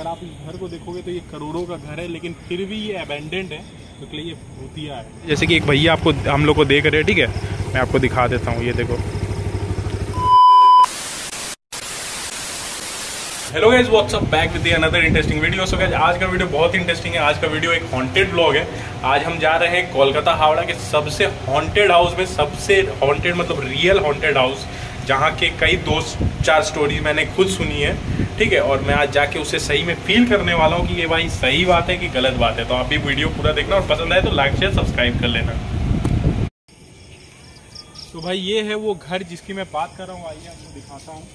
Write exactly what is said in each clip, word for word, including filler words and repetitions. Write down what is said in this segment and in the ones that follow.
अगर आप इस घर को देखोगे तो ये करोड़ों का घर है, लेकिन फिर भी ये अबेंडेंड है क्योंकि ये भूतिया है। जैसे कि एक भैया आपको हम लोग को देख रहे हैं, ठीक है, मैं आपको दिखा देता हूँ, ये देखो। Hello guys, what's up, back with another interesting video. So guys, आज का वीडियो बहुत इंटरेस्टिंग है। आज का वीडियो एक हॉन्टेड ब्लॉग है। आज हम जा रहे हैं कोलकाता हावड़ा के सबसे हॉन्टेड हाउस में, सबसे हॉन्टेड मतलब रियल हॉन्टेड हाउस, जहाँ के कई दो चार स्टोरी मैंने खुद सुनी है, ठीक है। और मैं आज जाके उसे सही में फील करने वाला हूँ कि ये भाई सही बात है कि गलत बात है। तो आप भी वीडियो पूरा देखना और पसंद आए तो लाइक शेयर सब्सक्राइब कर लेना। तो भाई ये है वो घर जिसकी मैं बात कर रहा हूँ। आइए आपको दिखाता हूँ।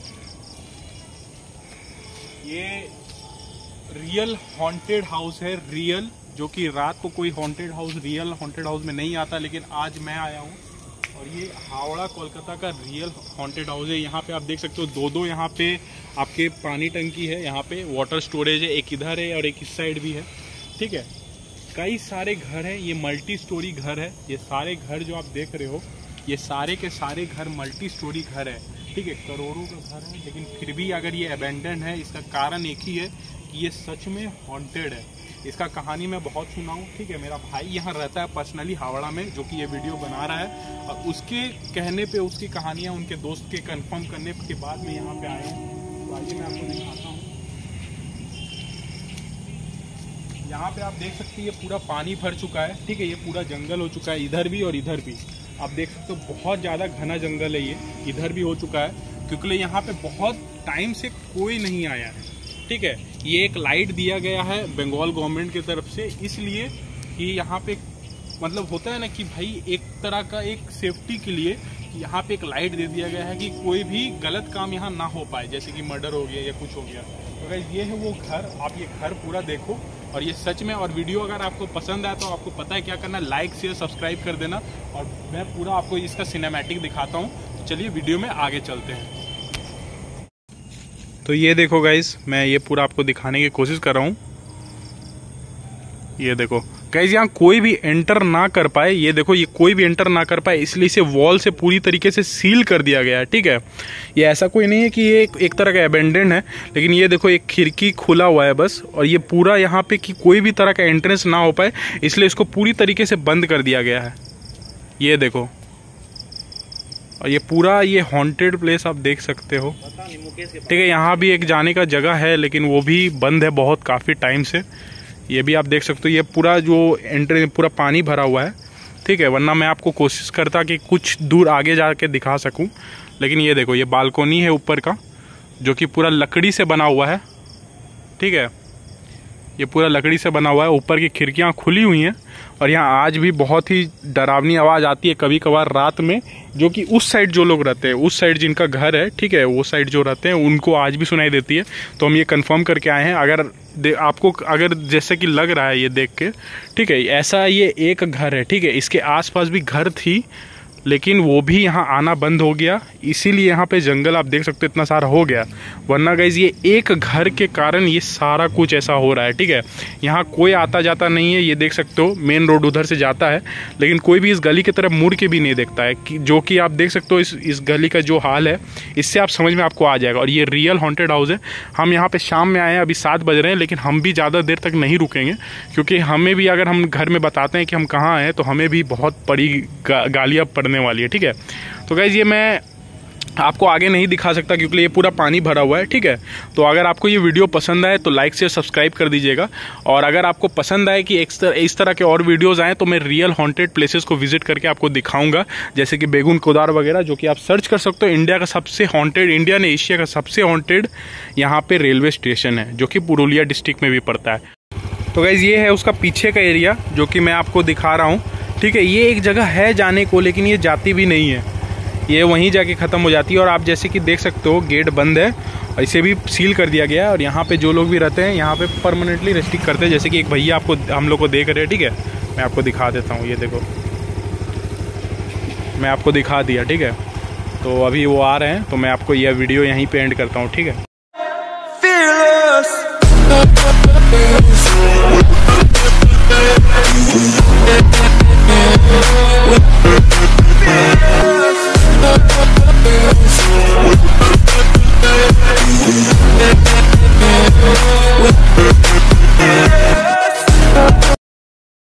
ये रियल हॉन्टेड हाउस है, रियल, जो कि रात को कोई haunted house real haunted house में नहीं आता, लेकिन आज मैं आया हूँ। और ये हावड़ा कोलकाता का रियल हॉन्टेड हाउस है। यहाँ पे आप देख सकते हो दो दो यहाँ पे आपके पानी टंकी है, यहाँ पे वाटर स्टोरेज है, एक इधर है और एक इस साइड भी है, ठीक है। कई सारे घर हैं, ये मल्टी स्टोरी घर है। ये सारे घर जो आप देख रहे हो, ये सारे के सारे घर मल्टी स्टोरी घर है, ठीक है। करोड़ों का घर है, लेकिन फिर भी अगर ये अबेंडन है, इसका कारण एक ही है कि ये सच में हॉन्टेड है। इसका कहानी मैं बहुत सुना हूँ, ठीक है। मेरा भाई यहाँ रहता है पर्सनली हावड़ा में, जो कि ये वीडियो बना रहा है, और उसके कहने पे उसकी कहानियाँ उनके दोस्त के कंफर्म करने के बाद मैं यहाँ पे आया हूँ। तो आइए मैं आपको दिखाता हूँ। यहाँ पे आप देख सकते हैं ये पूरा पानी भर चुका है, ठीक है। ये पूरा जंगल हो चुका है, इधर भी और इधर भी आप देख सकते हो। बहुत ज़्यादा घना जंगल है ये, इधर भी हो चुका है, क्योंकि यहाँ पे बहुत टाइम से कोई नहीं आया है, ठीक है। ये एक लाइट दिया गया है बंगाल गवर्नमेंट की तरफ से, इसलिए कि यहाँ पे मतलब होता है ना कि भाई एक तरह का एक सेफ्टी के लिए यहाँ पे एक लाइट दे दिया गया है कि कोई भी गलत काम यहाँ ना हो पाए, जैसे कि मर्डर हो गया या कुछ हो गया। तो गाइस ये है वो घर, आप ये घर पूरा देखो और ये सच में। और वीडियो अगर आपको पसंद आए तो आपको पता है क्या करना, लाइक शेयर सब्सक्राइब कर देना। और मैं पूरा आपको इसका सिनेमैटिक दिखाता हूँ। तो चलिए वीडियो में आगे चलते हैं। तो ये देखो गाइस, मैं ये पूरा आपको दिखाने की कोशिश कर रहा हूँ। ये देखो गाइस, यहाँ कोई भी एंटर ना कर पाए, ये देखो ये कोई भी एंटर ना कर पाए, इसलिए इसे वॉल से पूरी तरीके से सील कर दिया गया है, ठीक है। ये ऐसा कोई नहीं है कि ये एक, एक तरह का एबेंडेंड है, लेकिन ये देखो एक खिड़की खुला हुआ है बस, और ये पूरा यहाँ पे कि कोई भी तरह का एंट्रेंस ना हो पाए, इसलिए इसको पूरी तरीके से बंद कर दिया गया है। ये देखो, और ये पूरा ये हॉन्टेड प्लेस आप देख सकते हो, ठीक है। यहाँ भी एक जाने का जगह है, लेकिन वो भी बंद है बहुत काफ़ी टाइम से। ये भी आप देख सकते हो, ये पूरा जो एंट्री पूरा पानी भरा हुआ है, ठीक है। वरना मैं आपको कोशिश करता कि कुछ दूर आगे जाके दिखा सकूं, लेकिन ये देखो ये बालकोनी है ऊपर का, जो कि पूरा लकड़ी से बना हुआ है, ठीक है। ये पूरा लकड़ी से बना हुआ है, ऊपर की खिड़कियां खुली हुई हैं, और यहाँ आज भी बहुत ही डरावनी आवाज़ आती है कभी कभार रात में, जो कि उस साइड जो लोग रहते हैं, उस साइड जिनका घर है, ठीक है, वो साइड जो रहते हैं उनको आज भी सुनाई देती है। तो हम ये कंफर्म करके आए हैं। अगर आपको अगर जैसे कि लग रहा है ये देख के, ठीक है, ऐसा ये एक घर है, ठीक है। इसके आसपास भी घर थी, लेकिन वो भी यहाँ आना बंद हो गया, इसीलिए यहाँ पे जंगल आप देख सकते हो इतना सारा हो गया। वरना गाइज ये एक घर के कारण ये सारा कुछ ऐसा हो रहा है, ठीक है। यहाँ कोई आता जाता नहीं है, ये देख सकते हो मेन रोड उधर से जाता है, लेकिन कोई भी इस गली की तरफ मुड़ के भी नहीं देखता है, कि जो कि आप देख सकते हो इस इस गली का जो हाल है, इससे आप समझ में आपको आ जाएगा। और ये रियल हॉन्टेड हाउस है। हम यहाँ पे शाम में आए हैं, अभी सात बज रहे हैं, लेकिन हम भी ज़्यादा देर तक नहीं रुकेंगे, क्योंकि हमें भी अगर हम घर में बताते हैं कि हम कहाँ आए तो हमें भी बहुत बड़ी गा, गालियाँ पड़ने वाली है, ठीक है। तो गाइज ये मैं आपको आगे नहीं दिखा सकता क्योंकि ये पूरा पानी भरा हुआ है, ठीक है। तो अगर आपको ये वीडियो पसंद आए तो लाइक शेयर सब्सक्राइब कर दीजिएगा। और अगर आपको पसंद आए कि इस तरह इस तरह के और वीडियोस आए तो मैं रियल हॉन्टेड प्लेसेस को विजिट करके आपको दिखाऊंगा, जैसे कि बेगुन कोदार वगैरह, जो कि आप सर्च कर सकते हो। इंडिया का सबसे हॉन्टेड, इंडिया ने एशिया का सबसे हॉन्टेड यहाँ पे रेलवे स्टेशन है, जो कि पुरुलिया डिस्ट्रिक्ट में भी पड़ता है। तो गाइज ये है उसका पीछे का एरिया, जो कि मैं आपको दिखा रहा हूँ, ठीक है। ये एक जगह है जाने को, लेकिन ये जाती भी नहीं है, ये वहीं जाके ख़त्म हो जाती है। और आप जैसे कि देख सकते हो गेट बंद है, और इसे भी सील कर दिया गया है। और यहाँ पे जो लोग भी रहते हैं यहाँ पे परमानेंटली रेस्ट्रिक्ट करते हैं, जैसे कि एक भैया आपको हम लोग को देख रहे हैं, ठीक है। मैं आपको दिखा देता हूँ, ये देखो मैं आपको दिखा दिया, ठीक है। तो अभी वो आ रहे हैं, तो मैं आपको यह वीडियो यहीं पे एंड करता हूँ, ठीक है।